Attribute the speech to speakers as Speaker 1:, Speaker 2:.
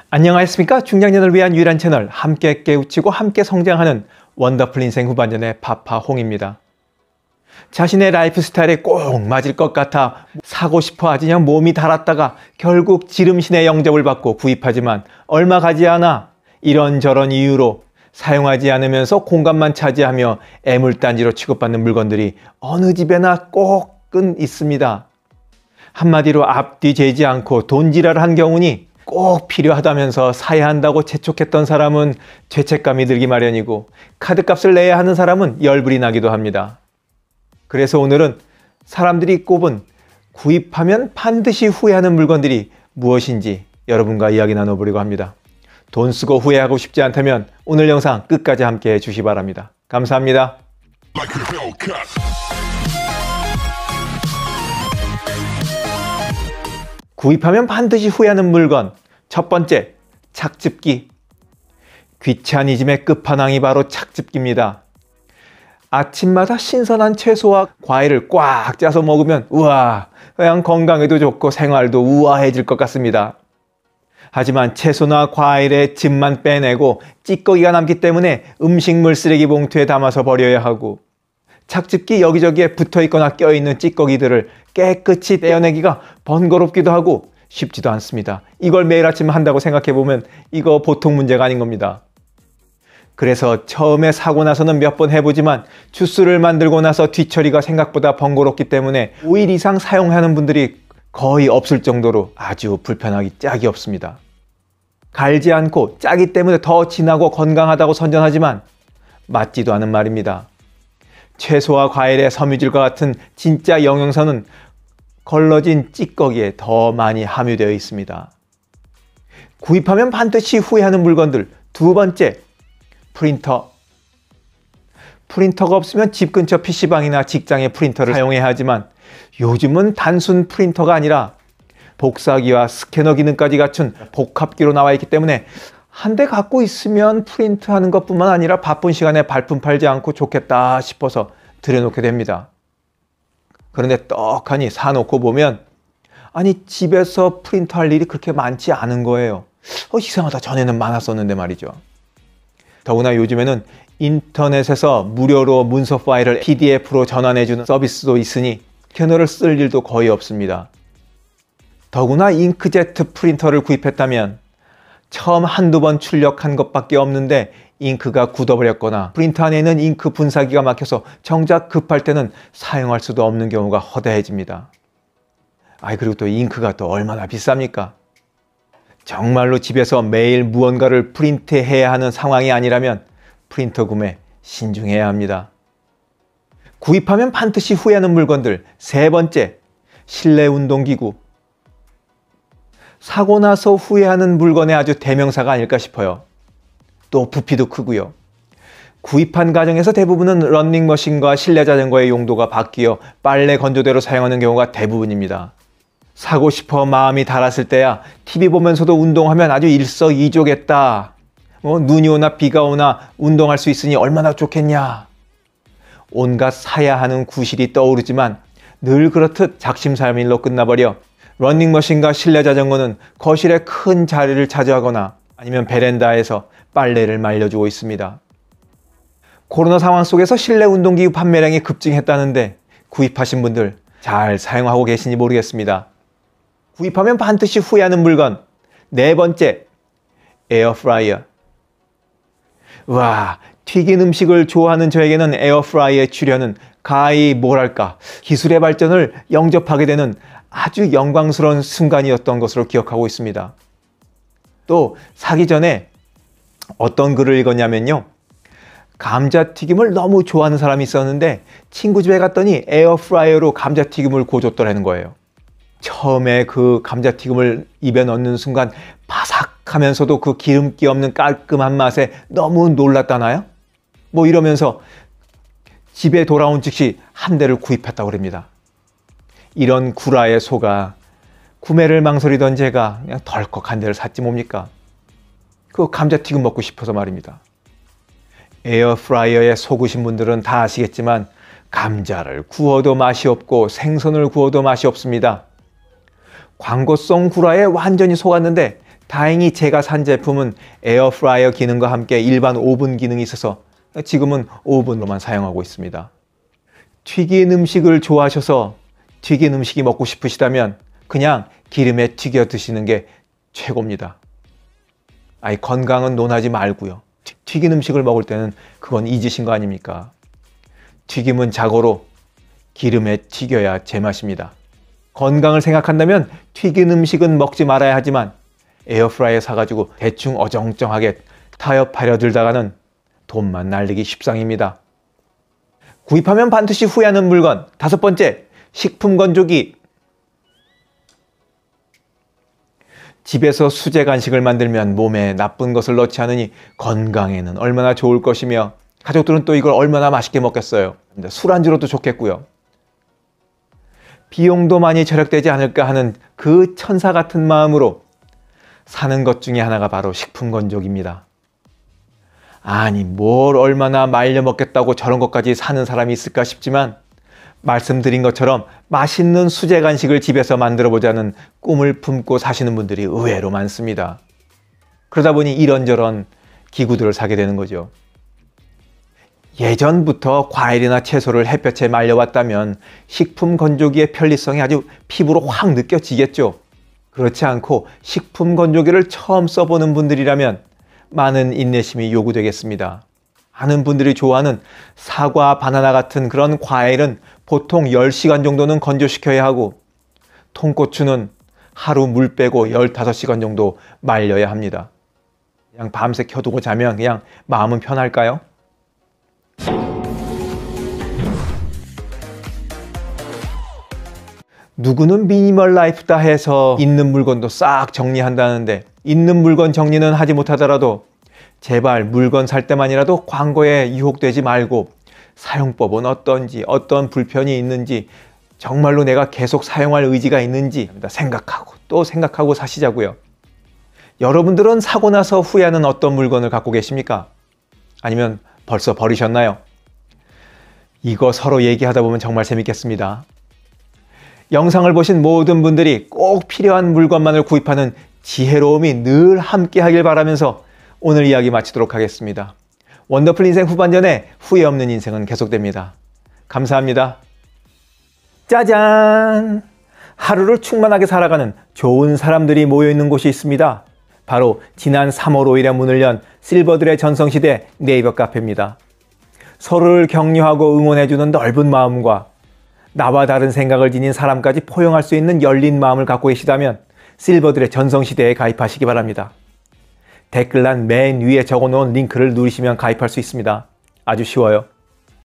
Speaker 1: 안녕하십니까? 중장년을 위한 유일한 채널, 함께 깨우치고 함께 성장하는 원더풀 인생 후반전의 파파홍입니다. 자신의 라이프 스타일에 꼭 맞을 것 같아 사고 싶어 하지 그냥 몸이 달았다가 결국 지름신의 영접을 받고 구입하지만 얼마 가지 않아 이런저런 이유로 사용하지 않으면서 공간만 차지하며 애물단지로 취급받는 물건들이 어느 집에나 꼭은 있습니다. 한마디로 앞뒤 재지 않고 돈지랄을 한 경우니 꼭 필요하다면서 사야 한다고 재촉했던 사람은 죄책감이 들기 마련이고 카드값을 내야 하는 사람은 열불이 나기도 합니다. 그래서 오늘은 사람들이 꼽은 구입하면 반드시 후회하는 물건들이 무엇인지 여러분과 이야기 나눠보려고 합니다. 돈 쓰고 후회하고 싶지 않다면 오늘 영상 끝까지 함께 해주시기 바랍니다. 감사합니다. 구입하면 반드시 후회하는 물건. 첫 번째, 착즙기. 귀차니즘의 끝판왕이 바로 착즙기입니다. 아침마다 신선한 채소와 과일을 꽉 짜서 먹으면 우와, 그냥 건강에도 좋고 생활도 우아해질 것 같습니다. 하지만 채소나 과일의 즙만 빼내고 찌꺼기가 남기 때문에 음식물 쓰레기 봉투에 담아서 버려야 하고 착즙기 여기저기에 붙어있거나 껴있는 찌꺼기들을 깨끗이 떼어내기가 번거롭기도 하고 쉽지도 않습니다. 이걸 매일 아침 한다고 생각해보면 이거 보통 문제가 아닌 겁니다. 그래서 처음에 사고 나서는 몇 번 해보지만 주스를 만들고 나서 뒤처리가 생각보다 번거롭기 때문에 5일 이상 사용하는 분들이 거의 없을 정도로 아주 불편하기 짝이 없습니다. 갈지 않고 짜기 때문에 더 진하고 건강하다고 선전하지만 맞지도 않은 말입니다. 채소와 과일의 섬유질과 같은 진짜 영양소는 걸러진 찌꺼기에 더 많이 함유되어 있습니다. 구입하면 반드시 후회하는 물건들. 두 번째, 프린터. 프린터가 없으면 집 근처 PC방이나 직장의 프린터를 사용해야 하지만 요즘은 단순 프린터가 아니라 복사기와 스캐너 기능까지 갖춘 복합기로 나와 있기 때문에 한 대 갖고 있으면 프린트하는 것뿐만 아니라 바쁜 시간에 발품 팔지 않고 좋겠다 싶어서 들여놓게 됩니다. 그런데 떡하니 사놓고 보면 아니 집에서 프린트할 일이 그렇게 많지 않은 거예요. 이상하다, 전에는 많았었는데 말이죠. 더구나 요즘에는 인터넷에서 무료로 문서 파일을 PDF로 전환해주는 서비스도 있으니 스캐너를 쓸 일도 거의 없습니다. 더구나 잉크제트 프린터를 구입했다면 처음 한두 번 출력한 것밖에 없는데 잉크가 굳어버렸거나 프린터 안에 있는 잉크 분사기가 막혀서 정작 급할 때는 사용할 수도 없는 경우가 허다해집니다. 그리고 또 잉크가 또 얼마나 비쌉니까? 정말로 집에서 매일 무언가를 프린트해야 하는 상황이 아니라면 프린터 구매 신중해야 합니다. 구입하면 반드시 후회하는 물건들. 세 번째, 실내 운동기구. 사고 나서 후회하는 물건의 아주 대명사가 아닐까 싶어요. 또 부피도 크고요. 구입한 가정에서 대부분은 러닝머신과 실내 자전거의 용도가 바뀌어 빨래 건조대로 사용하는 경우가 대부분입니다. 사고 싶어 마음이 달았을 때야 TV 보면서도 운동하면 아주 일석이조겠다. 눈이 오나 비가 오나 운동할 수 있으니 얼마나 좋겠냐. 온갖 사야 하는 구실이 떠오르지만 늘 그렇듯 작심삼일로 끝나버려 러닝머신과 실내 자전거는 거실에 큰 자리를 차지하거나 아니면 베란다에서 빨래를 말려주고 있습니다. 코로나 상황 속에서 실내 운동기구 판매량이 급증했다는데 구입하신 분들 잘 사용하고 계신지 모르겠습니다. 구입하면 반드시 후회하는 물건. 네 번째, 에어프라이어. 와, 튀긴 음식을 좋아하는 저에게는 에어프라이어의 출현은 가히 뭐랄까 기술의 발전을 영접하게 되는 아주 영광스러운 순간이었던 것으로 기억하고 있습니다. 또 사기 전에 어떤 글을 읽었냐면요, 감자튀김을 너무 좋아하는 사람이 있었는데 친구 집에 갔더니 에어프라이어로 감자튀김을 구워줬더라는 거예요. 처음에 그 감자튀김을 입에 넣는 순간 바삭하면서도 그 기름기 없는 깔끔한 맛에 너무 놀랐다나요? 이러면서 집에 돌아온 즉시 한 대를 구입했다고 합니다. 이런 구라에 속아 구매를 망설이던 제가 그냥 덜컥 한 대를 샀지 뭡니까? 그 감자튀김 먹고 싶어서 말입니다. 에어프라이어에 속으신 분들은 다 아시겠지만 감자를 구워도 맛이 없고 생선을 구워도 맛이 없습니다. 광고성 구라에 완전히 속았는데 다행히 제가 산 제품은 에어프라이어 기능과 함께 일반 오븐 기능이 있어서 지금은 오븐으로만 사용하고 있습니다. 튀긴 음식을 좋아하셔서 튀긴 음식이 먹고 싶으시다면 그냥 기름에 튀겨 드시는 게 최고입니다. 아니, 건강은 논하지 말고요. 튀긴 음식을 먹을 때는 그건 잊으신 거 아닙니까? 튀김은 자고로 기름에 튀겨야 제맛입니다. 건강을 생각한다면 튀긴 음식은 먹지 말아야 하지만 에어프라이어 사가지고 대충 어정쩡하게 타협하려 들다가는 돈만 날리기 십상입니다. 구입하면 반드시 후회하는 물건. 5번째, 식품 건조기. 집에서 수제 간식을 만들면 몸에 나쁜 것을 넣지 않으니 건강에는 얼마나 좋을 것이며 가족들은 또 이걸 얼마나 맛있게 먹겠어요. 술안주로도 좋겠고요. 비용도 많이 절약되지 않을까 하는 그 천사 같은 마음으로 사는 것 중에 하나가 바로 식품 건조기입니다. 아니, 뭘 얼마나 말려 먹겠다고 저런 것까지 사는 사람이 있을까 싶지만 말씀드린 것처럼 맛있는 수제 간식을 집에서 만들어 보자는 꿈을 품고 사시는 분들이 의외로 많습니다. 그러다 보니 이런저런 기구들을 사게 되는 거죠. 예전부터 과일이나 채소를 햇볕에 말려왔다면 식품 건조기의 편리성이 아주 피부로 확 느껴지겠죠. 그렇지 않고 식품 건조기를 처음 써보는 분들이라면 많은 인내심이 요구되겠습니다. 많은 분들이 좋아하는 사과, 바나나 같은 그런 과일은 보통 10시간 정도는 건조시켜야 하고 통고추는 하루 물 빼고 15시간 정도 말려야 합니다. 그냥 밤새 켜두고 자면 그냥 마음은 편할까요? 누구는 미니멀 라이프다 해서 있는 물건도 싹 정리한다는데 있는 물건 정리는 하지 못하더라도 제발 물건 살 때만이라도 광고에 유혹되지 말고 사용법은 어떤지, 어떤 불편이 있는지, 정말로 내가 계속 사용할 의지가 있는지 생각하고 또 생각하고 사시자고요. 여러분들은 사고 나서 후회하는 어떤 물건을 갖고 계십니까? 아니면 벌써 버리셨나요? 이거 서로 얘기하다 보면 정말 재밌겠습니다. 영상을 보신 모든 분들이 꼭 필요한 물건만을 구입하는 지혜로움이 늘 함께 하길 바라면서 오늘 이야기 마치도록 하겠습니다. 원더풀 인생 후반전에 후회 없는 인생은 계속됩니다. 감사합니다. 짜잔! 하루를 충만하게 살아가는 좋은 사람들이 모여있는 곳이 있습니다. 바로 지난 3월 5일에 문을 연 실버들의 전성시대 네이버 카페입니다. 서로를 격려하고 응원해주는 넓은 마음과 나와 다른 생각을 지닌 사람까지 포용할 수 있는 열린 마음을 갖고 계시다면 실버들의 전성시대에 가입하시기 바랍니다. 댓글란 맨 위에 적어놓은 링크를 누르시면 가입할 수 있습니다. 아주 쉬워요.